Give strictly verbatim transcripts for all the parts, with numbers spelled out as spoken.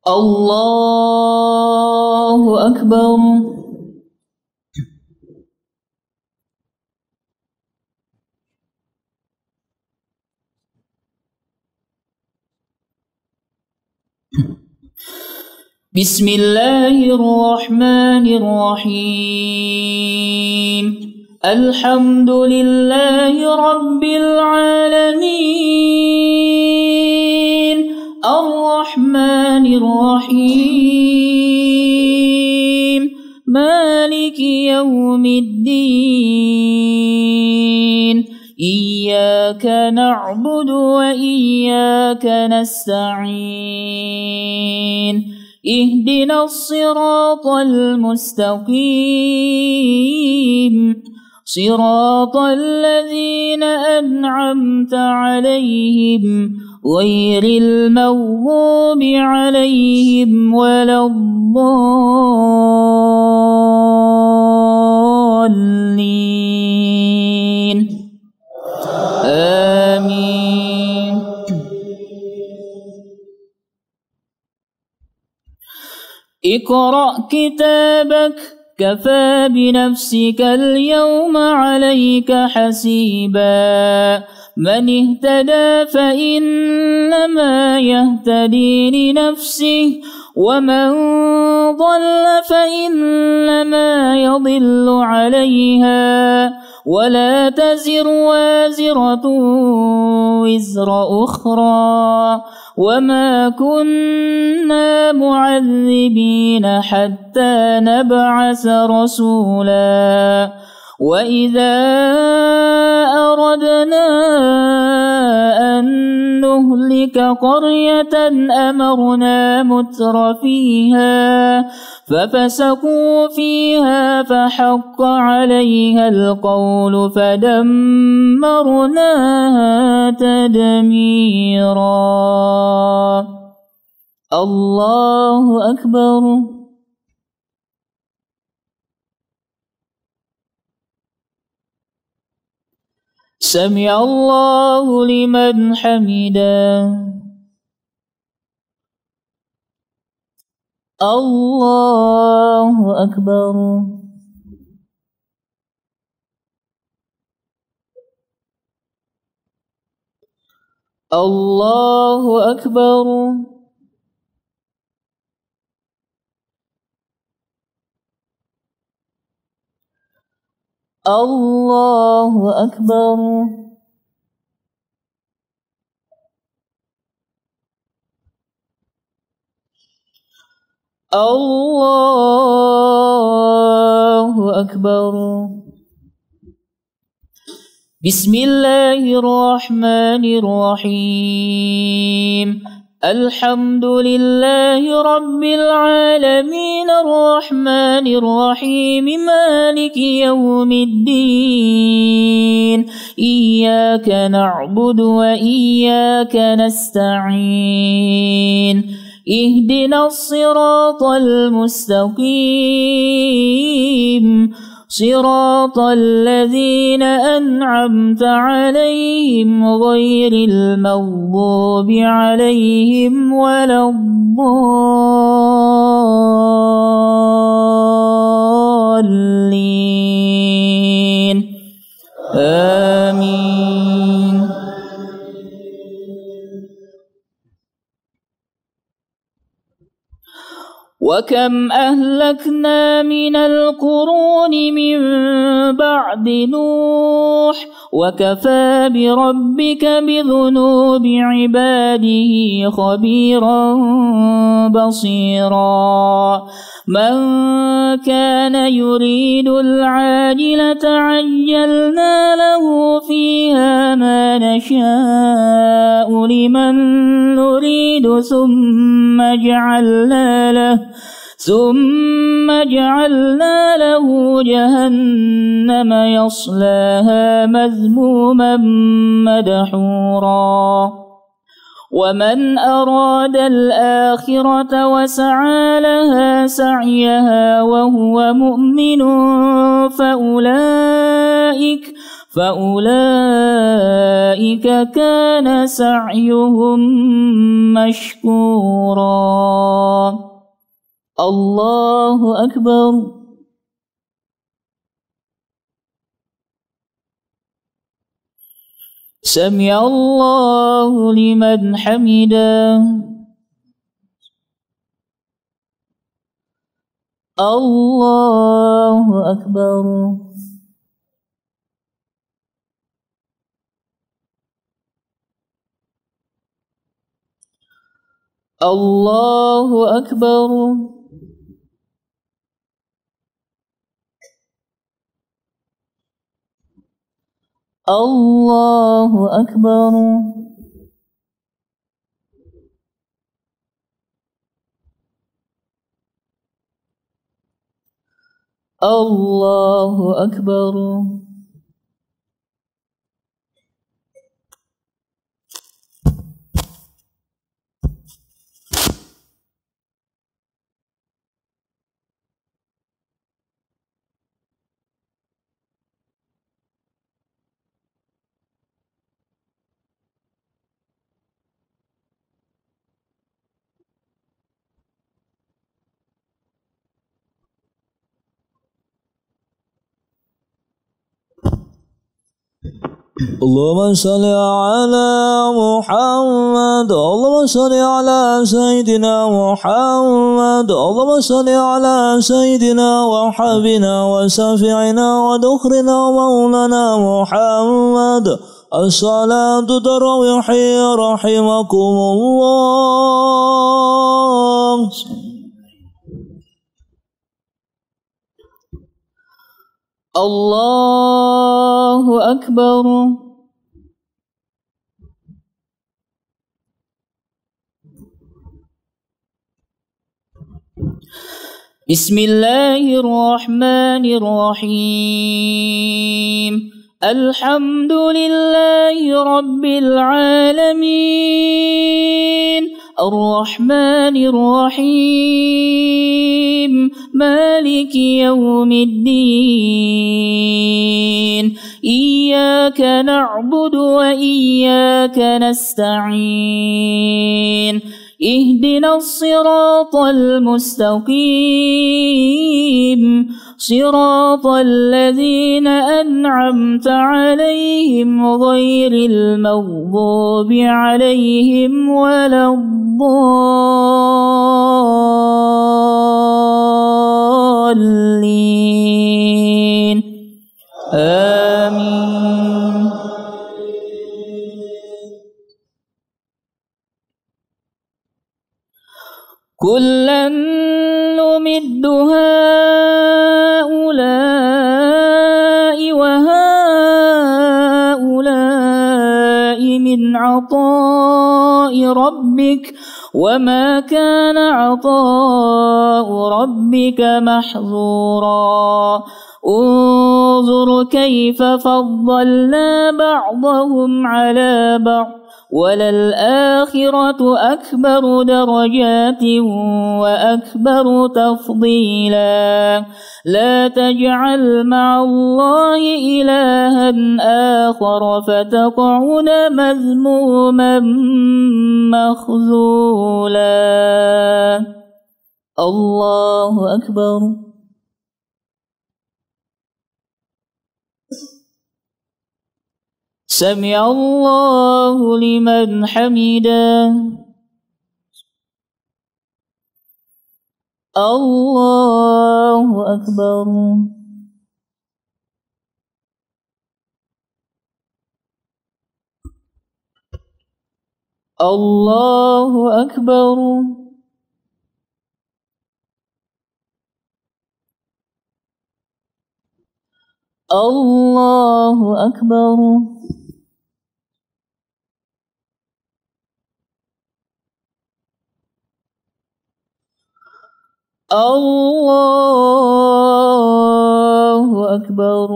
الله أكبر. بسم الله الرحمن الرحيم. الحمد لله رب العالمين الرحمن الرحيم مالك يوم الدين إياك نعبد وإياك نستعين اهدنا الصراط المستقيم صراط الذين أنعمت عليهم غير المغضوب عليهم ولا الضالين آمين. اقرأ كتابك كفى بنفسك اليوم عليك حسيبا. من اهتدى فإنما يهتدي لنفسه ومن ضل فإنما يضل عليها ولا تزر وازرة وزر أخرى وما كنا معذبين حتى نبعث رسولا. وإذا أردنا أن نهلك قرية أمرنا متر فيها ففسقوا فيها فحق عليها القول فدمرناها تدميرا. الله أكبر. سمع الله لمن حمده. الله أكبر. الله أكبر. الله أكبر. الله أكبر. بسم الله الرحمن الرحيم. الحمد لله رب العالمين الرحمن الرحيم مالك يوم الدين إياك نعبد وإياك نستعين اهدنا الصراط المستقيم صراط الذين أنعمت عليهم غير المغضوب عليهم ولا الضالين آمين. وكم أهلكنا من القرون من بعد نوح وكفى بربك بذنوب عباده خبيرا بصيرا. من كان يريد العاجلة عجلنا له فيها ما نشاء لمن نريد ثم جعلنا له ثم جعلنا له جهنم يصلاها مذموما مدحورا. ومن أراد الآخرة وسعى لها سعيها وهو مؤمن فأولئك فأولئك أولئك كان سعيهم مشكورا. الله أكبر. سمع الله لمن حمده. الله أكبر. الله أكبر. الله أكبر. الله أكبر. اللهم صل على محمد. اللهم صل على سيدنا محمد. اللهم صل على سيدنا وحبنا وشفيعنا ودخرنا مولانا محمد. الصلاة تروحي رحمكم الله. الله أكبر. بسم الله الرحمن الرحيم. الحمد لله رب العالمين الرحمن الرحيم مالك يوم الدين. إياك نعبد وإياك نستعين. اهدنا الصراط المستقيم صراط الذين أنعمت عليهم غير المغضوب عليهم ولا الضالين. آمين. كلا نمد هؤلاء وهؤلاء من عطاء ربك وما كان عطاء ربك محظورا. انظر كيف فضلنا بعضهم على بعض وللآخرة أكبر درجات وأكبر تفضيلا. لا تجعل مع الله إلها آخر فتقعد مذموما مخذولا. الله أكبر. سمع الله لمن حمده. الله أكبر. الله أكبر. الله أكبر. الله أكبر.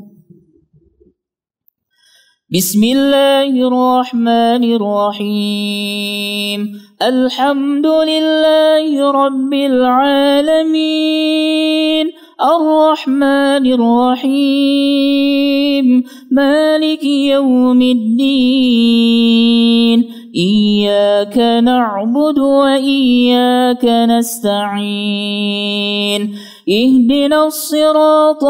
بسم الله الرحمن الرحيم. الحمد لله رب العالمين الرحمن الرحيم مالك يوم الدين إياك نعبد وإياك نستعين اهدنا الصراط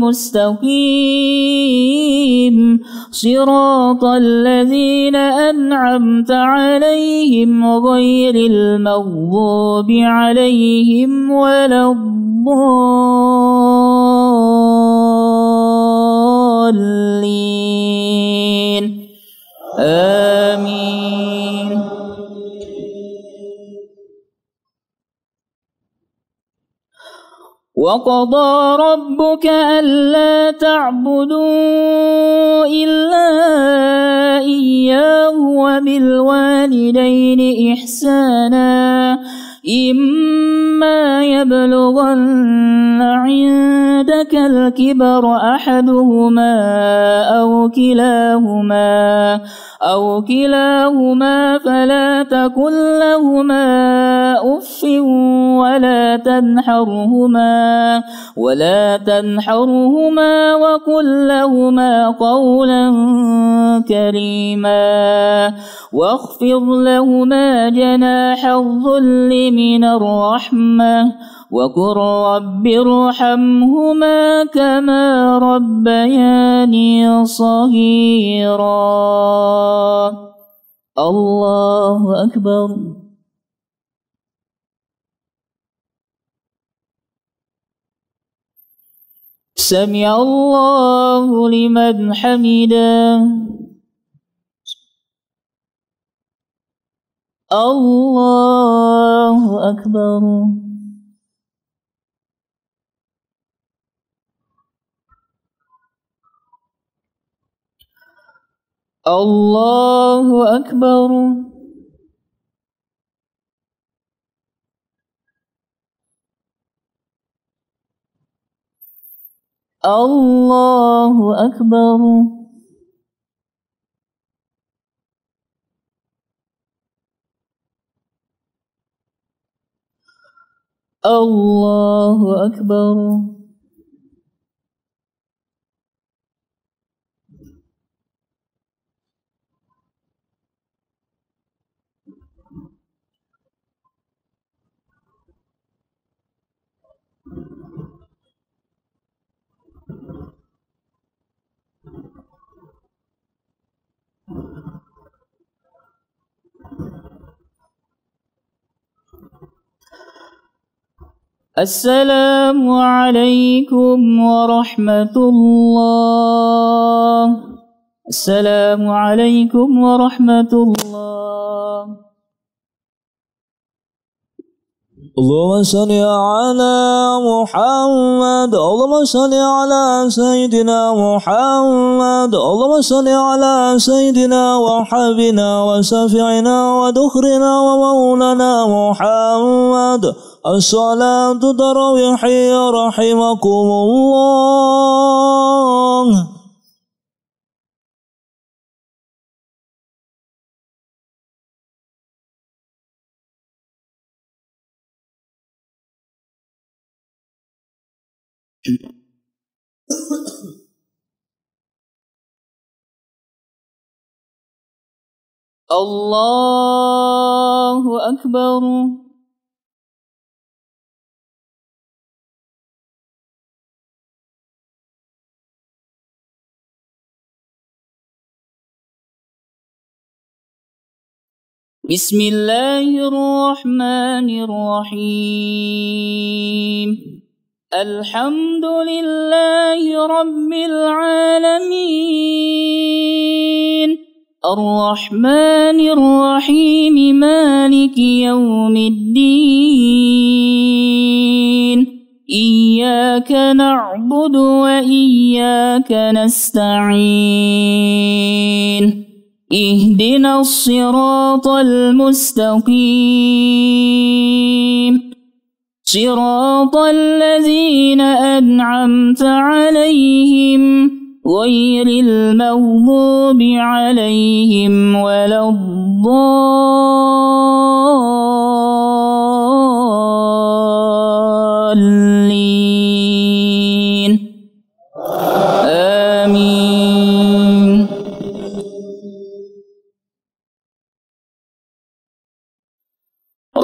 المستقيم صراط الذين أنعمت عليهم غير المغضوب عليهم ولا الضالين آمين. وقضى ربك ألا تعبدوا إلا إياه وبالوالدين إحسانا إما يبلغن عندك الكبر أحدهما أو كلاهما أو كلاهما فلا تقل لهما أف ولا تنحرهما ولا تنحرهما وقل لهما قولا كريما واخفض لهما جناح الذل من الرحمة وقل رب ارحمهما كما ربياني صغيرا. الله أكبر. سمع الله لمن حمده. الله أكبر. الله أكبر. الله أكبر. الله أكبر. السلام عليكم ورحمة الله. السلام عليكم ورحمة الله. اللهم صل على محمد. اللهم صل على سيدنا محمد. اللهم صل على سيدنا وحبنا وشفيعنا ودخرنا ومولانا محمد. الصلاة تراويح رحمكم الله. الله أكبر. بسم الله الرحمن الرحيم. الحمد لله رب العالمين الرحمن الرحيم مالك يوم الدين إياك نعبد وإياك نستعين اهدنا الصراط المستقيم صراط الذين أنعمت عليهم غير المغضوب عليهم ولا الضالين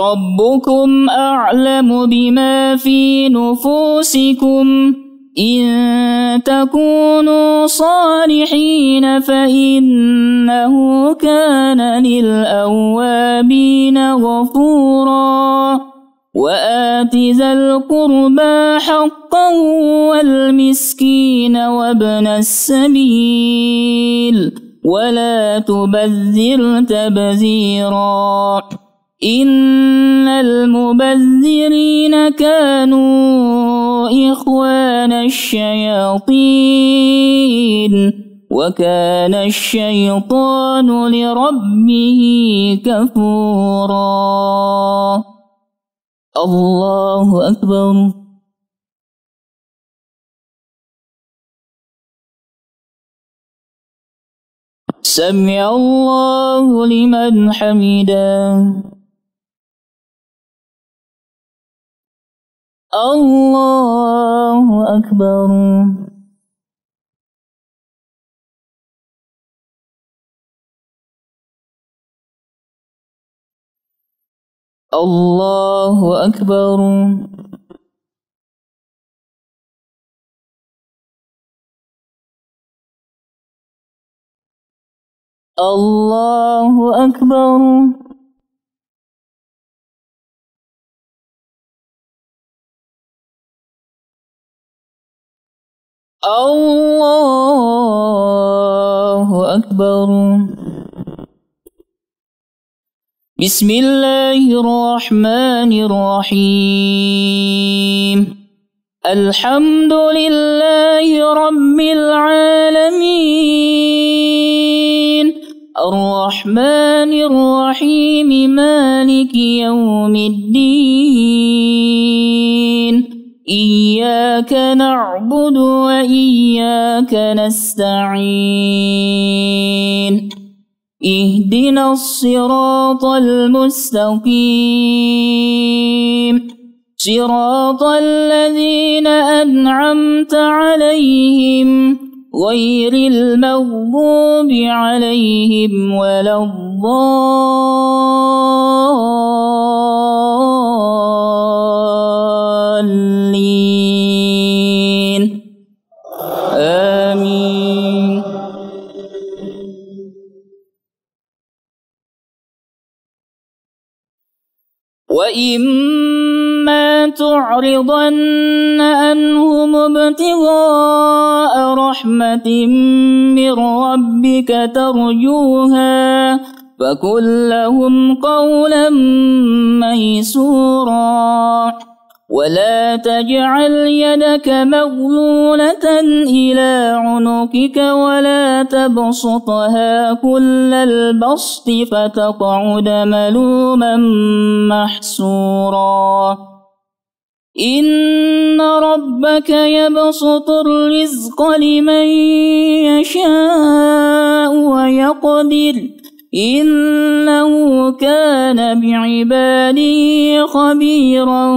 ربكم أعلم بما في نفوسكم إن تكونوا صالحين فإنه كان للأوابين غفورا وآت ذا القربى حقا والمسكين وابن السبيل ولا تبذر تبذيرا إن المبذرين كانوا إخوان الشياطين وكان الشيطان لربه كفورا. الله أكبر. سمع الله لمن حمده. الله أكبر. الله أكبر. الله أكبر. الله أكبر. بسم الله الرحمن الرحيم. الحمد لله رب العالمين الرحمن الرحيم مالك يوم الدين إياك نعبد وإياك نستعين اهدنا الصراط المستقيم صراط الذين أنعمت عليهم غير المغضوب عليهم ولا الضالين آمين. وإما تعرضن عنهم ابتغاء رحمة من ربك ترجوها فقل لهم قولا ميسورا ولا تجعل يدك مغلولة إلى عنقك ولا تبسطها كل البسط فتقعد ملوما محسورا. إن ربك يبسط الرزق لمن يشاء ويقدر إنه كان بعباده خبيرا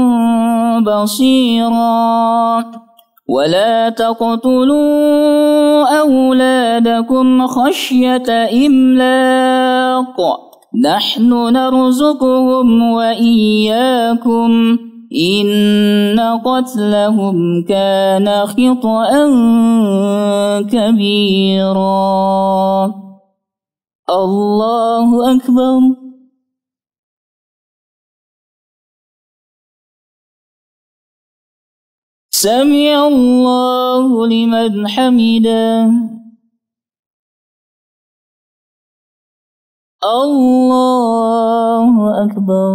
بصيرا. ولا تقتلوا أولادكم خشية إملاق نحن نرزقهم وإياكم إن قتلهم كان خطأ كبيرا. الله أكبر. سمع الله لمن حمده. الله أكبر.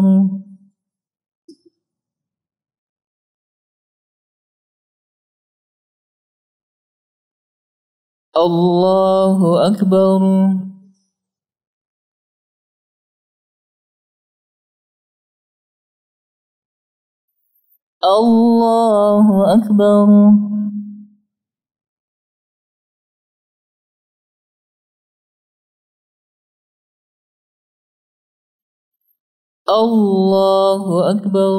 الله أكبر. الله أكبر. الله أكبر.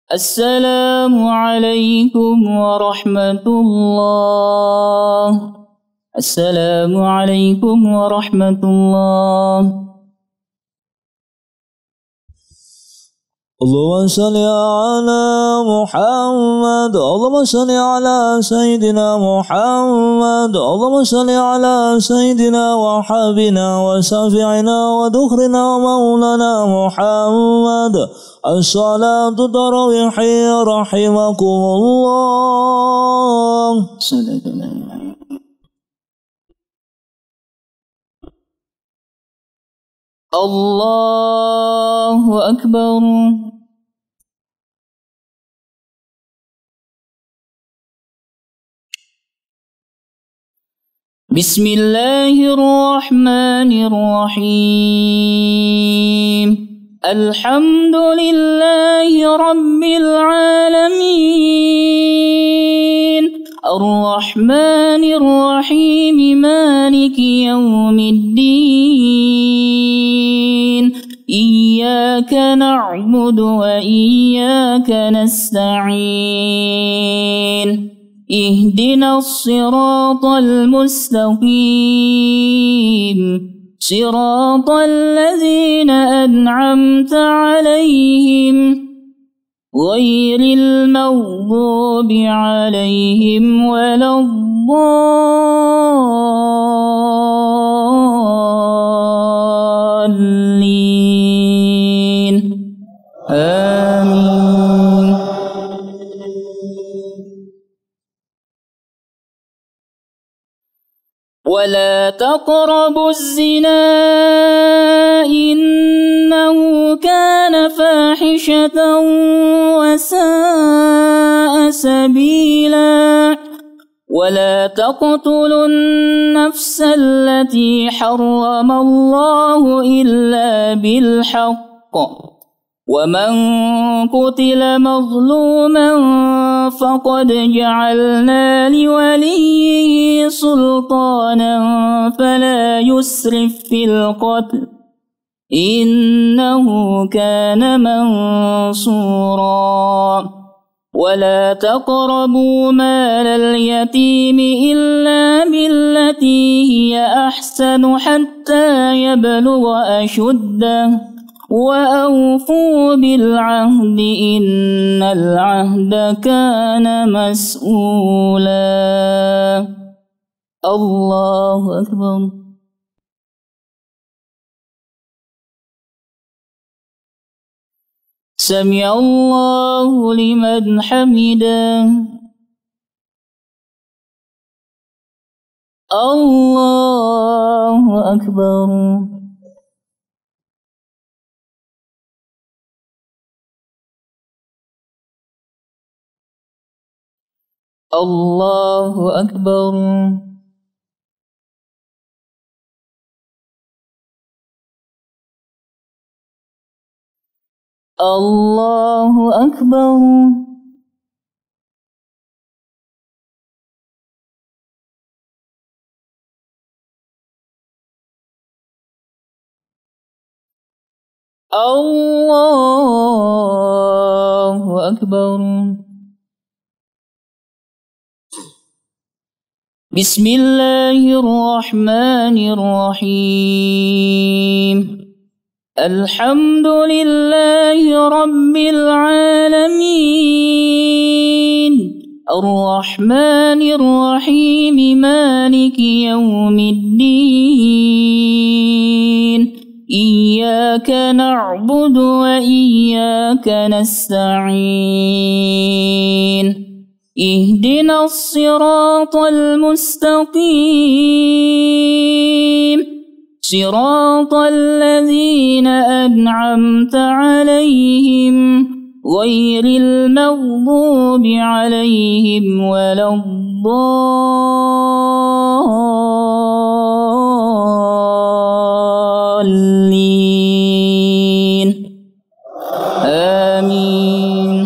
السلام عليكم ورحمة الله. السلام عليكم ورحمة الله. اللهم صل على محمد. اللهم صل على سيدنا محمد. اللهم صل على سيدنا وحبيبنا وشفيعنا ودخرنا مولانا محمد. الصلاة تراويح رحمكم الله. الله أكبر. بسم الله الرحمن الرحيم. الحمد لله رب العالمين الرحمن الرحيم مالك يوم الدين إياك نعبد وإياك نستعين اهدنا الصراط المستقيم صراط الذين أنعمت عليهم غير المغضوب عليهم ولا الضالين آمين. ولا تقربوا الزنا إنه كان فاحشة وساء سبيلا. ولا تقتلوا النفس التي حرم الله إلا بالحق ومن قتل مظلوما فقد جعلنا لوليه سلطانا فلا يسرف في القتل إنه كان منصورا. ولا تقربوا مال اليتيم إلا بالتي هي أحسن حتى يبلغ أشده وأوفوا بالعهد إن العهد كان مسؤولا. الله أكبر. سمع الله لمن حمده. الله أكبر. الله أكبر. الله أكبر. الله أكبر. بسم الله الرحمن الرحيم. الحمد لله رب العالمين الرحمن الرحيم مالك يوم الدين إياك نعبد وإياك نستعين اهدنا الصراط المستقيم صراط الذين أنعمت عليهم غير المغضوب عليهم ولا الضالين آمين.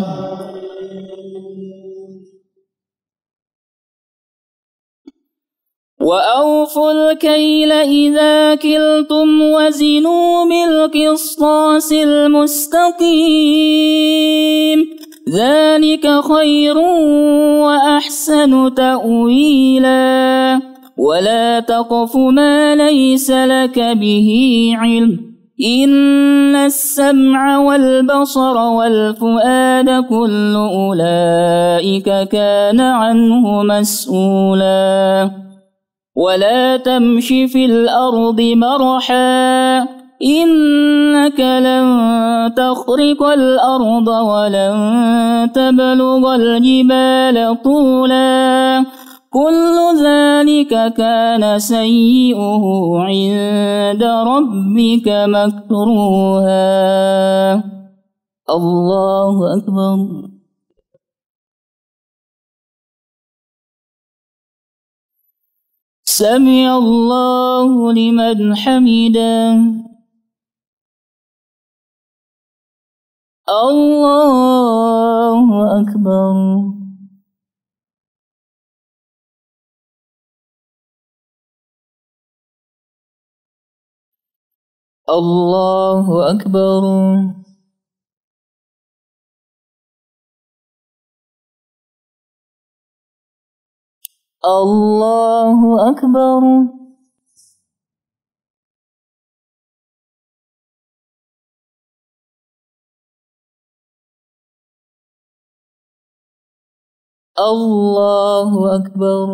وأوفوا الكيل إذا كلتم وزنوا بالقسطاس المستقيم ذلك خير وأحسن تأويلا ولا تقف ما ليس لك به علم إن السمع والبصر والفؤاد كل أولئك كان عنه مسؤولا ولا تمش في الأرض مرحا إنك لن تخرق الأرض ولن تبلغ الجبال طولا كل ذلك كان سيئه عند ربك مكروها. الله أكبر. سمع الله لمن حمده. الله أكبر. الله أكبر. الله أكبر. الله أكبر.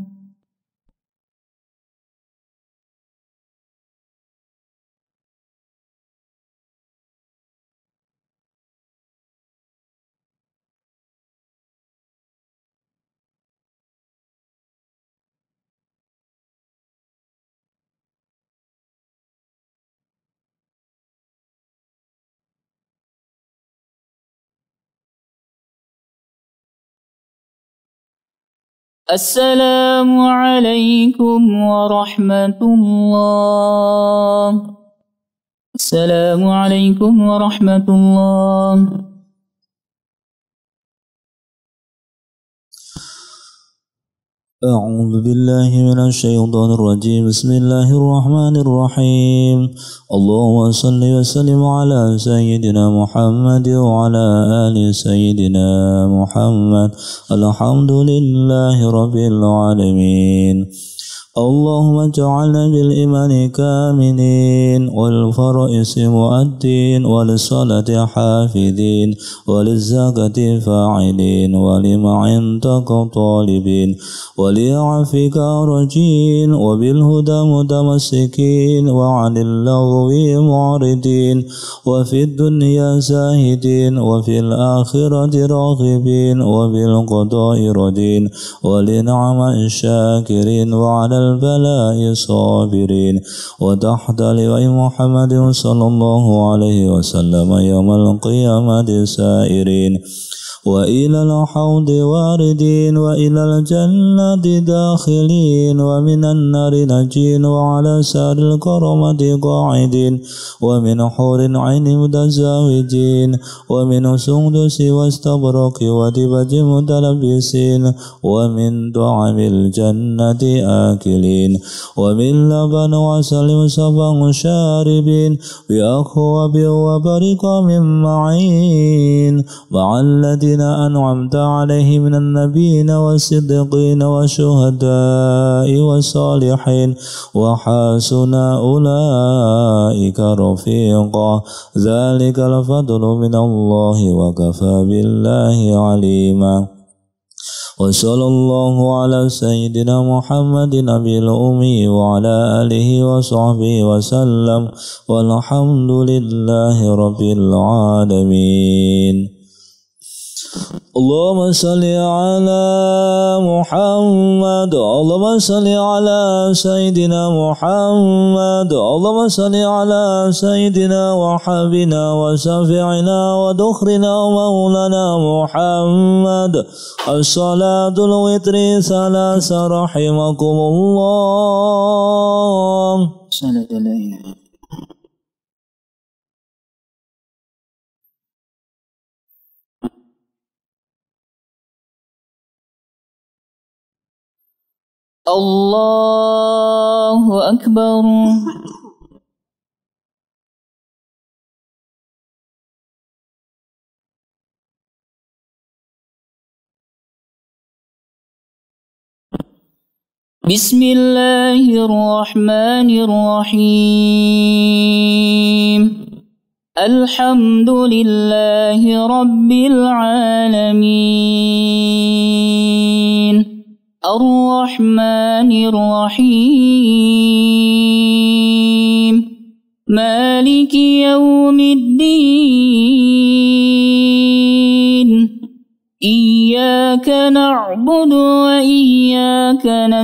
السلام عليكم ورحمة الله. السلام عليكم ورحمة الله. أعوذ بالله من الشيطان الرجيم. بسم الله الرحمن الرحيم. اللهم صل وسلم على سيدنا محمد وعلى آل سيدنا محمد. الحمد لله رب العالمين. اللهم اجعلنا بالإيمان كاملين والفرائض مؤدين وللصلاة حافظين وللزكاة فاعلين ولما عندك طالبين ولعفوك راجين وبالهدى متمسكين وعن اللغو معرضين وفي الدنيا زاهدين وفي الآخرة راغبين وبالقضاء ردين ولنعم شاكرين وعلى البلاء صابرين وتحت لواء محمد صلى الله عليه وسلم يوم القيامة سائرين وإلى الحوض واردين وإلى الجنة داخلين ومن النار نجين وعلى سار الكرامة قاعدين ومن حور عين متزاوجين ومن سندس واستبرق ودبج متلبسين ومن طعم الجنة آكلين ومن لبن وعسل مصفى شاربين بأكواب وبرق من معين مع الذين أنعمت عليهم من النبيين والصديقين والشهداء والصالحين وحسن أولئك رفيقا ذلك الفضل من الله وكفى بالله عليما. وصلى الله على سيدنا محمد نبي الأمي وعلى آله وصحبه وسلم والحمد لله رب العالمين. اللهم صل على محمد. اللهم صل على سيدنا محمد. اللهم صل على سيدنا وحبيبنا وشفيعنا ودخرنا ومولانا محمد. الصلاة الوتر ثلاث رحمكم الله. الله أكبر. بسم الله الرحمن الرحيم الحمد لله رب العالمين الرحمن الرحيم مالك يوم الدين إياك نعبد وإياك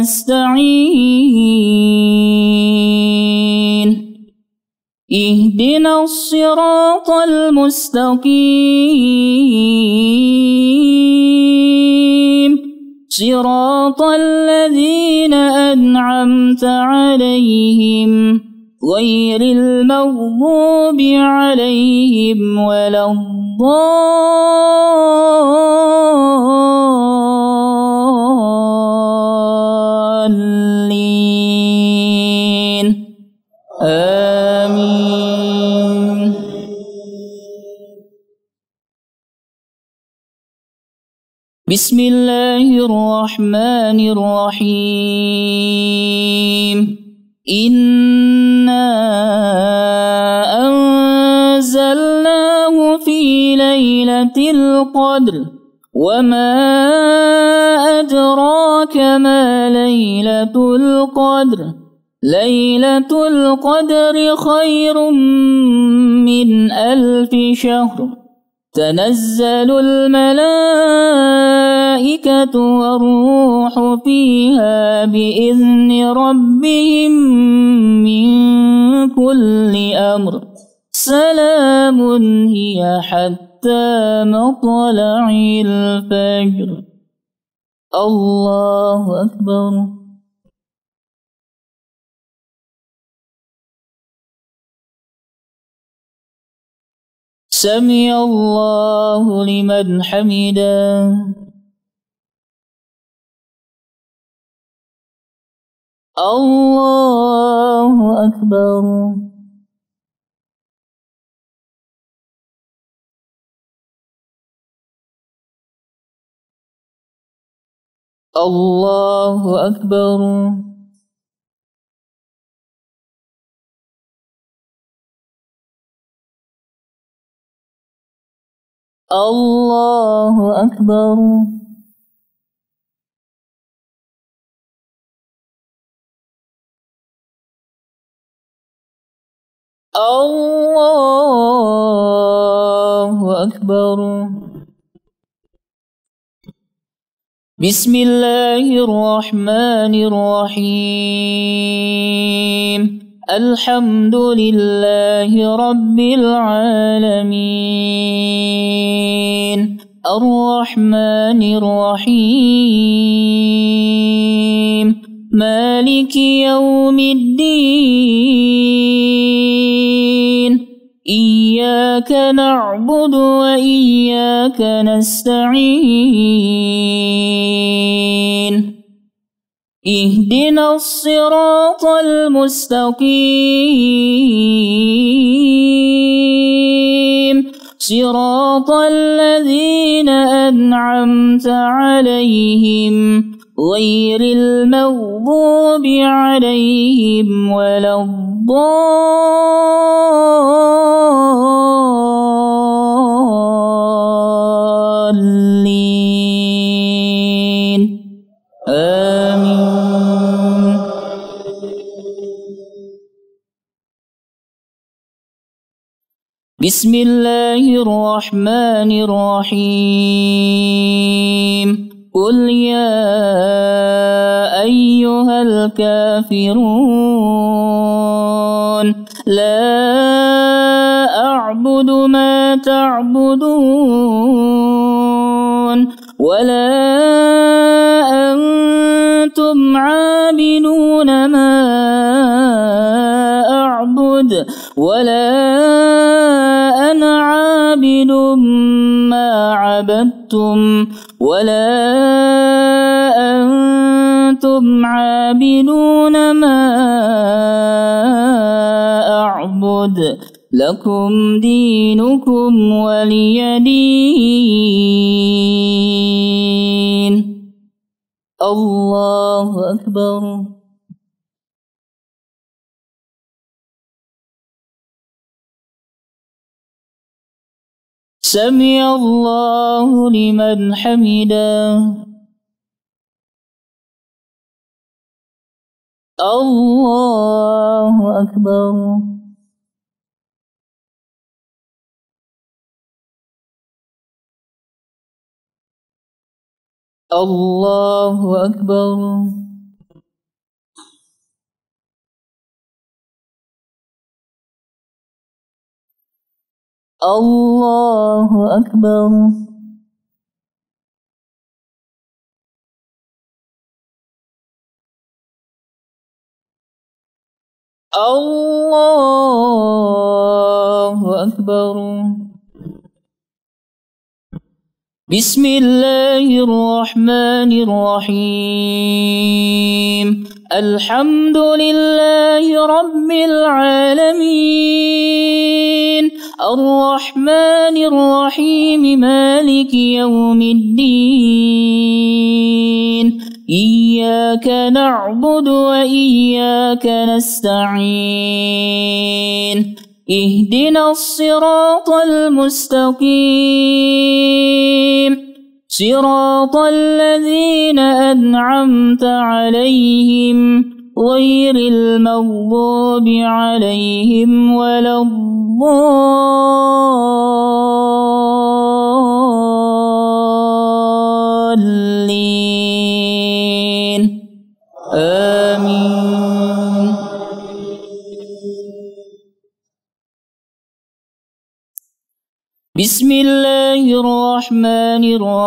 نستعين اهدنا الصراط المستقيم صراط الذين أنعمت عليهم غير المغضوب عليهم ولا الضالين آمين. بسم الله الرحمن الرحيم إنا أنزلناه في ليلة القدر وما أدراك ما ليلة القدر ليلة القدر خير من ألف شهر تنزل الملائكة والروح فيها بإذن ربهم من كل أمر سلام هي حتى مطلع الفجر. الله أكبر. سمع الله لمن حمده. الله أكبر. الله أكبر. الله أكبر. الله أكبر. بسم الله الرحمن الرحيم الحمد لله رب العالمين الرحمن الرحيم مالك يوم الدين إياك نعبد وإياك نستعين اهدنا الصراط المستقيم صراط الذين أنعمت عليهم غير المغضوب عليهم ولا الضالين آمين. بسم الله الرحمن الرحيم قل يا أيها الكافرون لا أعبد ما تعبدون ولا أنتم عابدون ما أعبد ولا أنا عابد ما عبدتم ولا أنتم عابدون ما أعبد لكم دينكم ولي دين. الله أكبر. سمع الله لمن حمده. الله أكبر. الله أكبر. الله أكبر. الله أكبر. بسم الله الرحمن الرحيم. الحمد لله رب العالمين الرحمن الرحيم مالك يوم الدين إياك نعبد وإياك نستعين اهدنا الصراط المستقيم صراط الذين أنعمت عليهم غير المغضوب عليهم ولا الضالين آمين. بسم الله الرحمن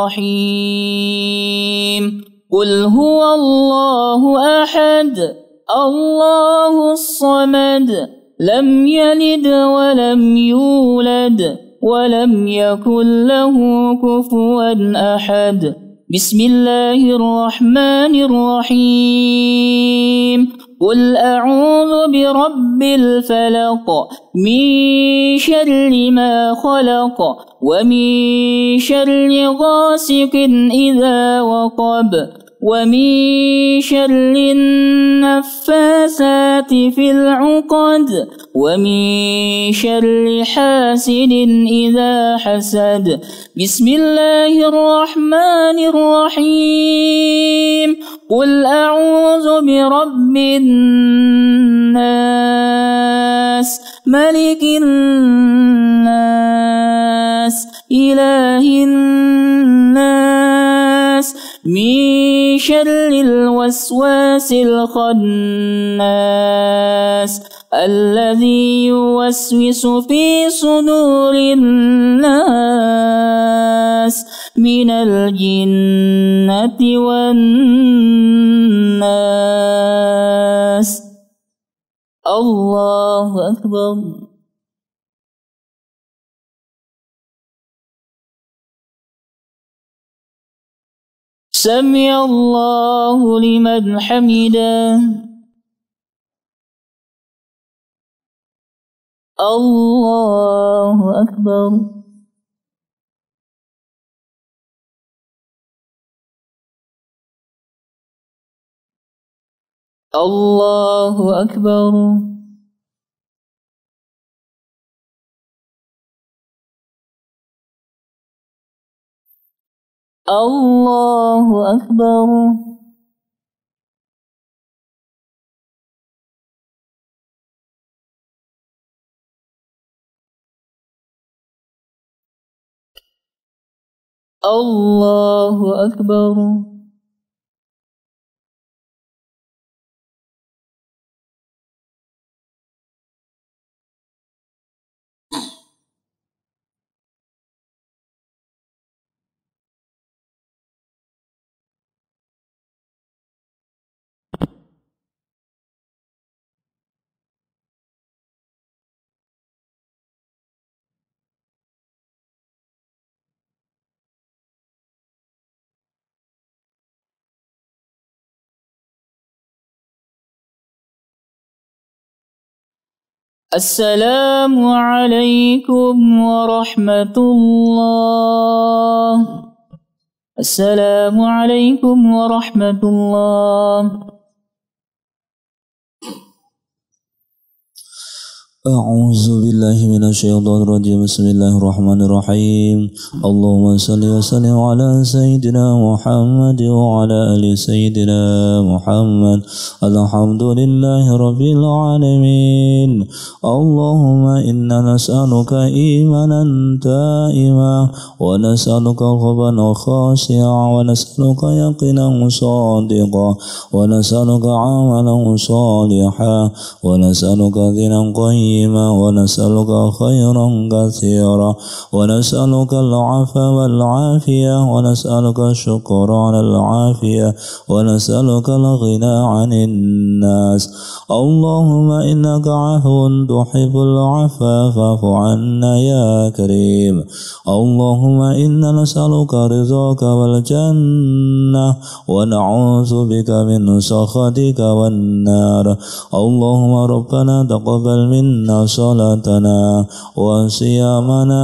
الرحيم. قل هو الله أحد الله الصمد لم يلد ولم يولد ولم يكن له كفوا أحد. بسم الله الرحمن الرحيم. قل أعوذ برب الفلق من شر ما خلق ومن شر غاسق إذا وقب ومن شر النفاثات في العقد ومن شر حاسد إذا حسد. بسم الله الرحمن الرحيم. قل أعوذ برب الناس ملك الناس إله الناس من شر الوسواس الخناس الذي يوسوس في صدور الناس من الجنة والناس. الله أكبر. سمع الله لمن حمده. الله أكبر. الله أكبر. الله أكبر. الله أكبر. السلام عليكم ورحمة الله. السلام عليكم ورحمة الله. أعوذ بالله من الشيطان الرجيم. بسم الله الرحمن الرحيم. اللهم صل وسلم على سيدنا محمد وعلى آل سيدنا محمد. الحمد لله رب العالمين. اللهم إنا نسألك إيمانا دائما ونسألك قلبا خاشعا ونسألك يقينا صادقا ونسألك عملا صالحا ونسألك غنى قيما ونسألك خيرا كثيرا ونسألك العفو والعافية ونسألك الشكر على العافية ونسألك الغنى عن الناس. اللهم إنك عفو تحب العفو فاعف عنا يا كريم. اللهم إنا نسألك رضاك والجنة ونعوذ بك من سخطك والنار. اللهم ربنا تقبل منا صلاتنا وصيامنا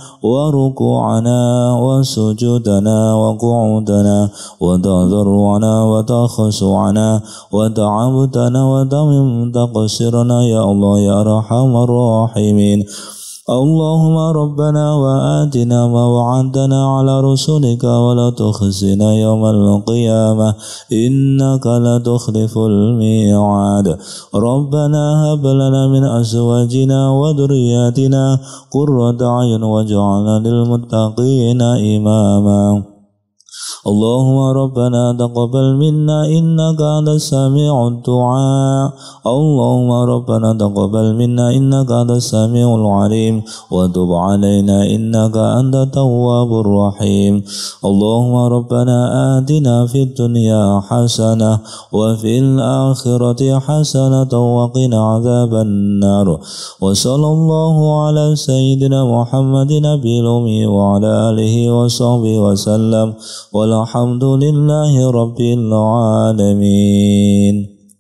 وركوعنا وسجودنا وقعودنا وتضرعنا وتخشعنا وتعبدنا وتمم تقصيرنا يا الله يا أرحم الراحمين. اللهم ربنا وآتنا ما وعدتنا على رسلك ولا تخزنا يوم القيامة إنك لا تخلف الميعاد. ربنا هب لنا من أزواجنا وذرياتنا قرة أعين واجعلنا للمتقين إماما. اللهم ربنا تقبل منا إنك أنت السميع الدعاء. اللهم ربنا تقبل منا إنك أنت السميع العليم وتب علينا إنك أنت التواب الرحيم. اللهم ربنا آتنا في الدنيا حسنة وفي الآخرة حسنة وقنا عذاب النار. وصلى الله على سيدنا محمد نبي الأمي وعلى آله وصحبه وسلم walhamdulillahi rabbil alamin.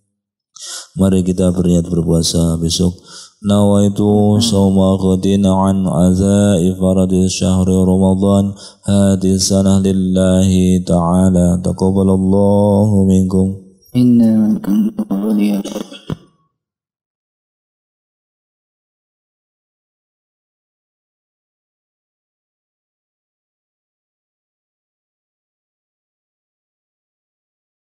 Mari kita berniat berpuasa besok. Nawaitu sawma ghadin an azai faradil syahri Ramadan hadis sanah lillahi ta'ala. Taqabbalallahu minkum. Inna minkum.